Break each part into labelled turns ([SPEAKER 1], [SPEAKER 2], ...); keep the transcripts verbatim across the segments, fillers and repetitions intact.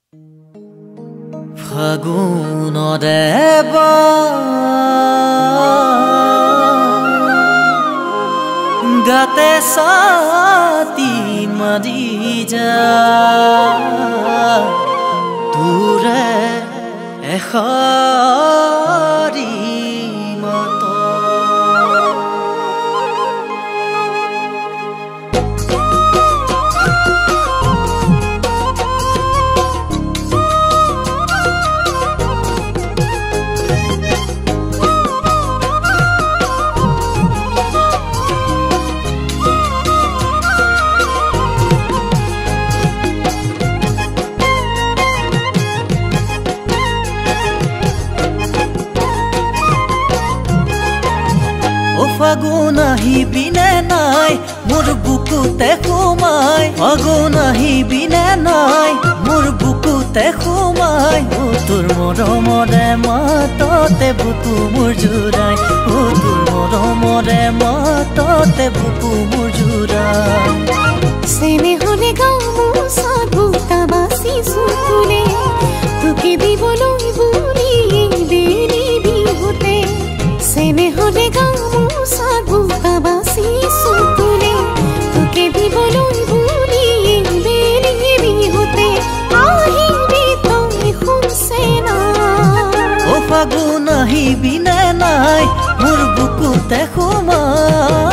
[SPEAKER 1] ফাগুনৰে গাতে সাতি মাৰি যা তোৰে এখাৰি মাত ফাগুন আহিবিনে নাই মোৰ বুকুতে সোমাই ফাগুন আহিবিনে নাই মোৰ বুকুতে সোমাই ও তোৰ মৰমৰে মাততে বুকু মোৰ জুৰাই ও তোৰ মৰমৰে মাততে বুকু মোৰ জুৰাই
[SPEAKER 2] সেনে হলে গামোচা বুটা বাছি চুকুলে তোকে দিবলৈ বুলি বেলি বিহুতে সেনে হলে গামোচা বুটা বাছি চুকুলে তোকে দিবলৈ বুলি বেলি বিহুতে আহিবি তই শুনছে না
[SPEAKER 1] ও ফাগুন আহিবিনে নাই মোৰ বুকুতে সোমাই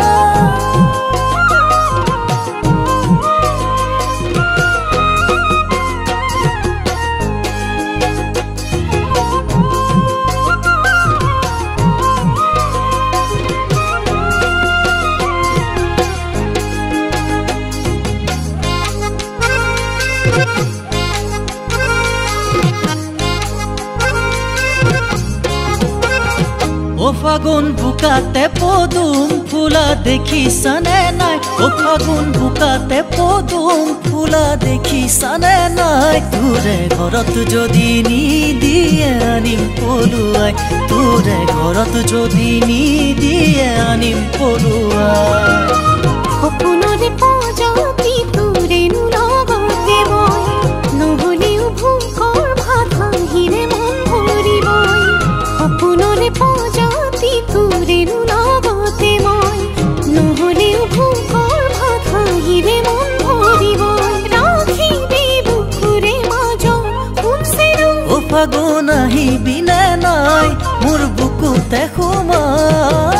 [SPEAKER 1] ও ফাগুন বুকাতে পদুম ফুলা দেখিছানে নাই ও ফাগুন বুকাতে পদুম ফুলা দেখিছানে নাই তোৰে ঘৰত যদি নিদিয়ে আনিম পলুৱাই তোৰে ঘৰত যদি নিদিয়ে আনিম পলুৱাই
[SPEAKER 2] সপোনৰে পজাতি তোৰে লগতে মই নহলেও ভোকৰ ভাত হাঁহিৰে মন ভৰিবই সপোনৰে পজাতি তোৰে লগতে মই নহলেও ভোকৰ ভাত হাঁহিৰে মন ভৰিবই ৰাখিবি বুকুৰে মাজত শুনছে
[SPEAKER 1] ও ফাগুন আহিবিনে নাই মোৰ বুকুতে সোমাই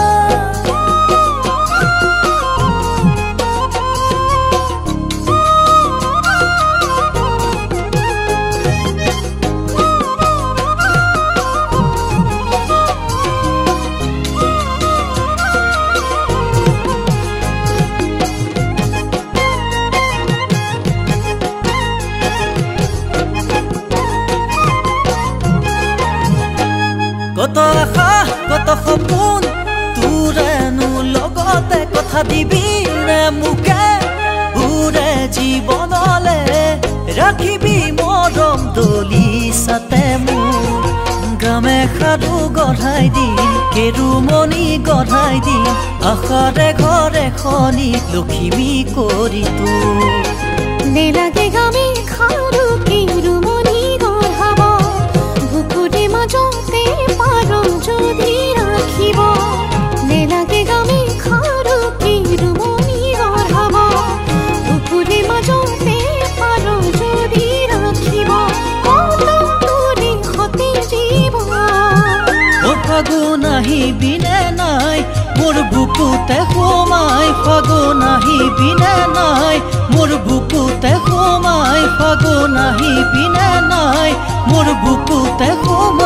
[SPEAKER 1] কত আশা কত সপোন তোৰেনো লগতে কথা দিবি নে মোকে উৰে জীৱনলে ৰাখিবি মৰম দলি সাতে মোৰ গ্ৰামে সাধু গঢ়াই দিম কেৰুমণি গঢ়াই দিম আশাৰে ঘৰে খনি লখিমী কৰি তোৰ
[SPEAKER 2] নেলাগে গামে খাৰু কেৰুমণি গঢ়াব বুকুৰে মাজতে পাৰম যদি ৰাখিব নেলাগে গামে খাৰু কেৰুমণি গঢ়াব বুকুৰে মাজতে পাৰম যদি ৰাখিব কলম তোৰে সতে জীৱ
[SPEAKER 1] ও ফাগুন আহিবিনে নাই মোৰ বুকুতে সোমাই ফাগুন আহিবিনে নাই মোৰ বুকুতে সোমাই ফাগুন আহিবিনে নাই মোৰ বুকুতে সোমাই